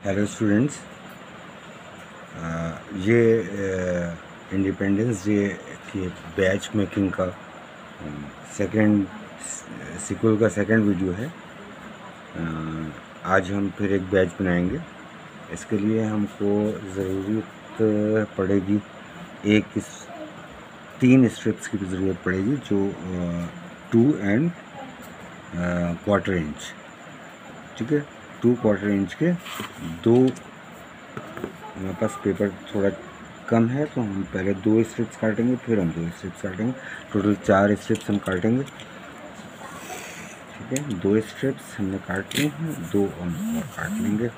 Hello students, ये independence day की badge making का सेकंड सीक्वल का सेकंड वीडियो है। आज हम फिर एक बैच बनाएंगे। इसके लिए हमको ज़रूरत पड़ेगी तीन स्ट्रिप्स की ज़रूरत पड़ेगी, जो 2 इंच, ठीक है। 2/4 इंच के दो, हमारे पास पेपर थोड़ा कम है तो हम पहले 2 स्ट्रिप्स काटेंगे, फिर हम 2 स्ट्रिप्स काटेंगे। टोटल 4 स्ट्रिप्स हम काटेंगे, ठीक है। 2 स्ट्रिप्स हमने काट ली हैं, 2 हम और काट लेंगे।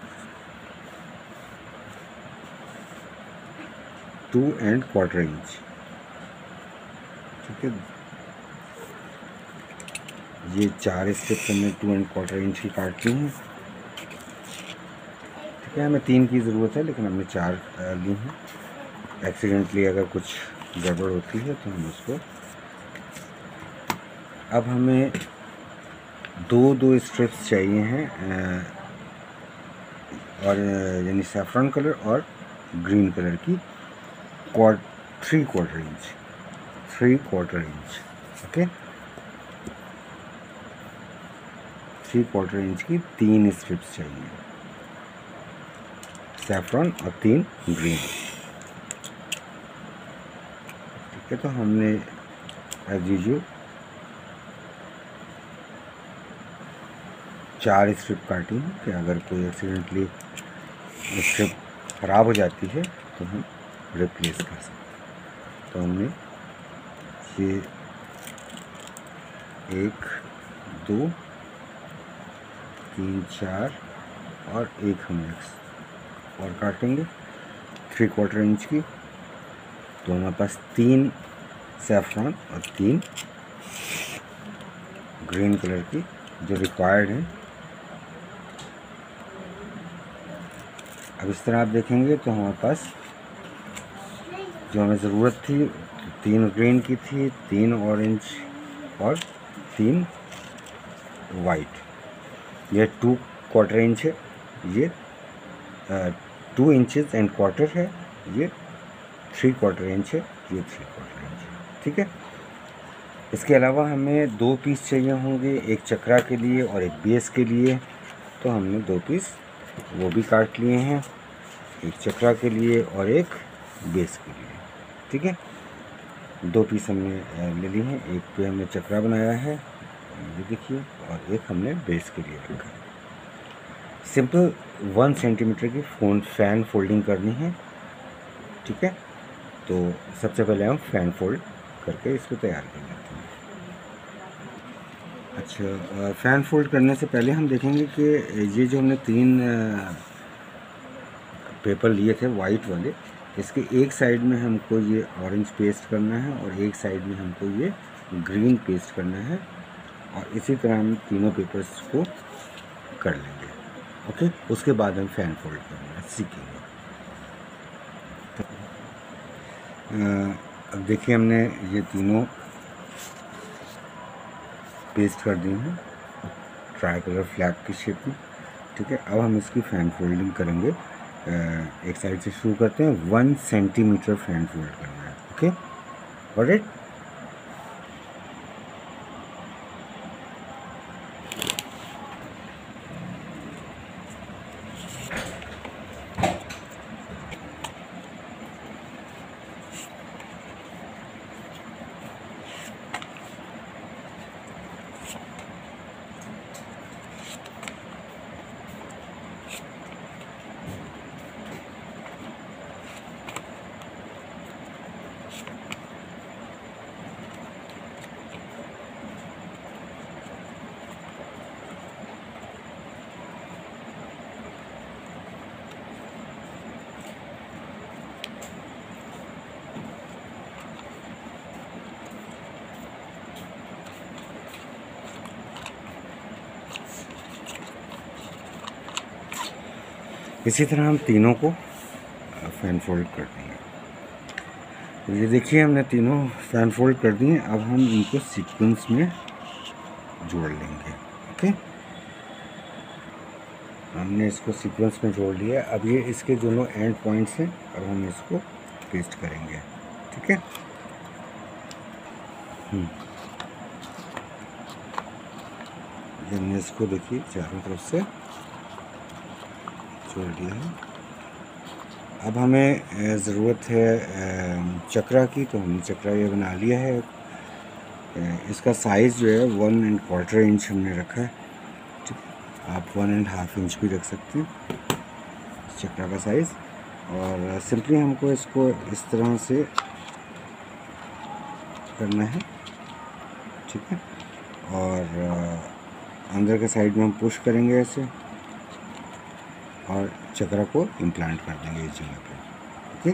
2¼ इंच, ठीक है। ये 4 स्ट्रिप्स हमने 2¼ इंच की काट ली हैं, ठीक है। हमें 3 की ज़रूरत है लेकिन हमने 4 ली हैं। एक्सीडेंटली अगर कुछ गड़बड़ होती है तो हम उसको, अब हमें दो स्ट्रिप्स चाहिए हैं, और यानी सैफरन कलर और ग्रीन कलर की 3/4 इंच, ओके। 3/4 इंच की 3 स्ट्रिप्स चाहिए, सैफरन और 3 ग्रीन, ठीक है। तो हमने एज यूजुअल 4 स्ट्रिप काटी हैं कि अगर कोई एक्सीडेंटली स्ट्रिप ख़राब हो जाती है तो हम रिप्लेस कर सकते। तो हमने ये 1 2 3 4 और एक हम और काटेंगे 3/4 इंच की। तो हमारे पास 3 सैफरन और 3 ग्रीन कलर की जो रिक्वायर्ड है। अब इस तरह आप देखेंगे तो हमारे पास जो हमें ज़रूरत थी 3 ग्रीन की थी, 3 ऑरेंज और 3 वाइट। ये 2/4 इंच है, ये 2 इंचेस एंड क्वार्टर है, ये 3/4 इंच है, ये 3/4 इंच है, ठीक है। इसके अलावा हमें 2 पीस चाहिए होंगे, एक चक्रा के लिए और एक बेस के लिए। तो हमने 2 पीस वो भी काट लिए हैं, एक चक्रा के लिए और एक बेस के लिए, ठीक है। 2 पीस हमने ले ली हैं, एक पे हमने चक्रा बनाया है, ये देखिए, और एक हमने बेस के लिए रखा है। सिंपल 1 सेंटीमीटर की फैन फोल्डिंग करनी है, ठीक है। तो सबसे पहले हम फैन फोल्ड करके इसको तैयार कर लेते हैं। अच्छा, फ़ैन फोल्ड करने से पहले हम देखेंगे कि ये जो हमने 3 पेपर लिए थे वाइट वाले, इसके एक साइड में हमको ये ऑरेंज पेस्ट करना है और एक साइड में हमको ये ग्रीन पेस्ट करना है, और इसी तरह हम तीनों पेपर्स को कर लेंगे, ओके। उसके बाद हम फ़ैन फोल्ड करना सीखेंगे। अब देखिए, हमने ये तीनों पेस्ट कर दी हैं ट्राई कलर फ्लैग की शेप में, ठीक है। अब हम इसकी फ़ैन फोल्डिंग करेंगे। एक साइड से शुरू करते हैं, 1 सेंटीमीटर फैन फोल्ड करना है, ओके। ऑलराइट, इसी तरह हम तीनों को फ़ैन फोल्ड कर देंगे। तो ये देखिए, हमने तीनों फ़ैन फोल्ड कर दिए। अब हम इनको सीक्वेंस में जोड़ लेंगे, ओके। हमने इसको सीक्वेंस में जोड़ लिया। अब ये इसके दोनों एंड पॉइंट्स हैं, अब हम इसको पेस्ट करेंगे। ठीक है, हमने इसको देखिए चारों तरफ से जोड़ दिया है। अब हमें ज़रूरत है चक्रा की, तो हमने चक्रा ये बना लिया है। इसका साइज़ जो है 1¼ इंच हमने रखा है। आप 1½ इंच भी रख सकते हैं चक्रा का साइज़। और सिंपली हमको इसको इस तरह से करना है। ठीक है, और अंदर के साइड में हम पुश करेंगे ऐसे, और चक्रा को इम्प्लांट कर देंगे इस जगह पे। ठीक,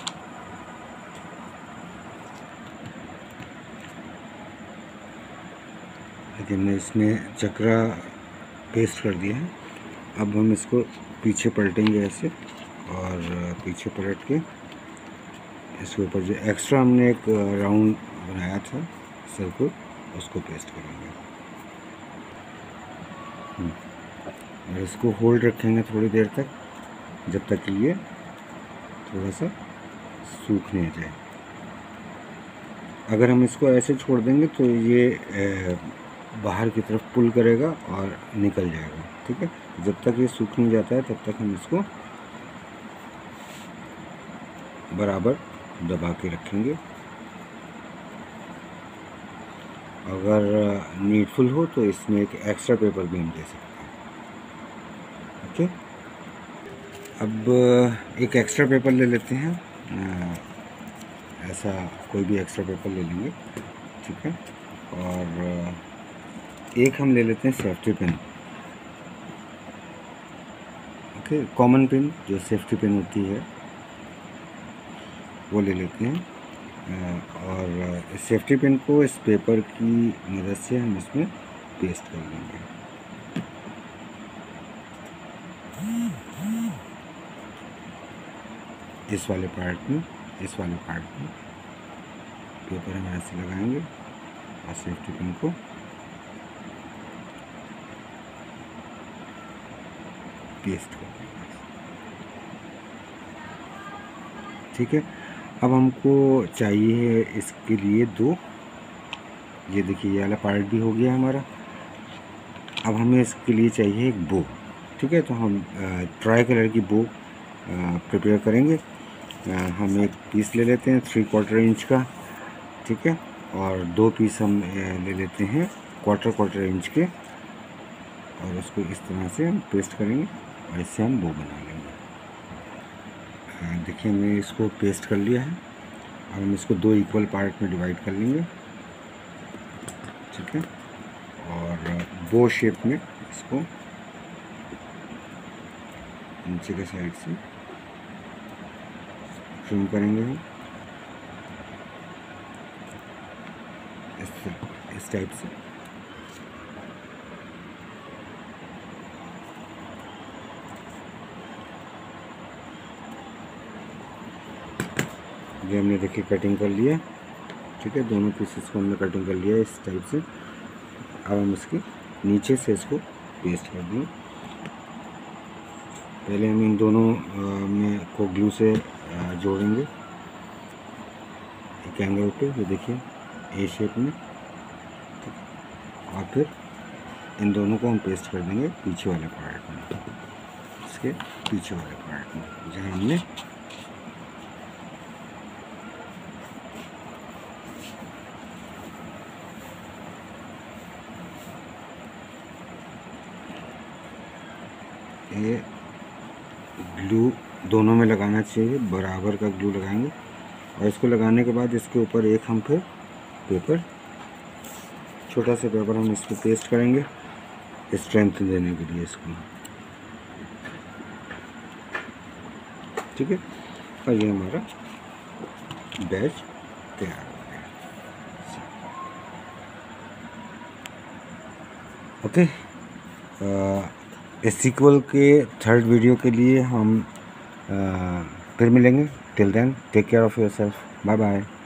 लेकिन हमने इसमें चक्रा पेस्ट कर दिया है। अब हम इसको पीछे पलटेंगे ऐसे, और पीछे पलट के इसके ऊपर जो एक्स्ट्रा हमने एक राउंड बनाया था सर्कल, उसको पेस्ट करेंगे। और इसको होल्ड रखेंगे थोड़ी देर तक, जब तक कि ये थोड़ा सा सूख नहीं जाए। अगर हम इसको ऐसे छोड़ देंगे तो ये बाहर की तरफ पुल करेगा और निकल जाएगा। ठीक है, जब तक ये सूख नहीं जाता है तब तक हम इसको बराबर दबा के रखेंगे। अगर नीडफुल हो तो इसमें एक एक्स्ट्रा पेपर भी हम दे सकते हैं। ओके, अब एक एक्स्ट्रा पेपर ले लेते हैं, ऐसा कोई भी एक्स्ट्रा पेपर ले लेंगे। ठीक है, और एक हम ले लेते हैं safety pin. Okay, common pin जो सेफ्टी पिन होती है वो ले लेते हैं। और इस सेफ्टी पिन को इस पेपर की मदद से हम इसमें पेस्ट कर लेंगे। इस वाले पार्ट में पेपर हम ऐसे लगाएंगे और सेफ्टी पिन को पेस्ट कर देंगे। ठीक है, अब हमको चाहिए इसके लिए 2, ये देखिए ये वाला पार्ट भी हो गया हमारा। अब हमें इसके लिए चाहिए एक बो। ठीक है, तो हम ट्राई कलर की बो प्रिपेयर करेंगे। हम एक पीस ले लेते हैं 3/4 इंच का। ठीक है, और 2 पीस हम ले लेते हैं 1/4 इंच के, और उसको इस तरह से हम पेस्ट करेंगे और इससे हम बो बना लेंगे। देखिए हमने इसको पेस्ट कर लिया है। अब हम इसको 2 इक्वल पार्ट में डिवाइड कर लेंगे। ठीक है, और बो शेप में इसको नीचे के साइड से ट्रिम करेंगे हम इस टाइप से। ये हमने देखिए कटिंग कर लिया। ठीक है, दोनों पीसेस को हमने कटिंग कर लिया इस टाइप से। अब हम इसके नीचे से इसको पेस्ट कर देंगे। पहले हम इन दोनों में को ग्लू से जोड़ेंगे एक एंगल पे, ये देखिए ए शेप में। और फिर इन दोनों को हम पेस्ट कर देंगे पीछे वाले पार्ट में, इसके पीछे वाले पार्ट में जहाँ हमने ये ग्लू दोनों में लगाना चाहिए, बराबर का ग्लू लगाएंगे। और इसको लगाने के बाद इसके ऊपर एक हम फिर पेपर, छोटा सा पेपर हम इसको पेस्ट करेंगे स्ट्रेंथ देने के लिए इसको। ठीक है, और ये हमारा बैच तैयार हो गया। ओके, इस सीक्वल के 3rd वीडियो के लिए हम फिर मिलेंगे। Till then take care of yourself, bye bye.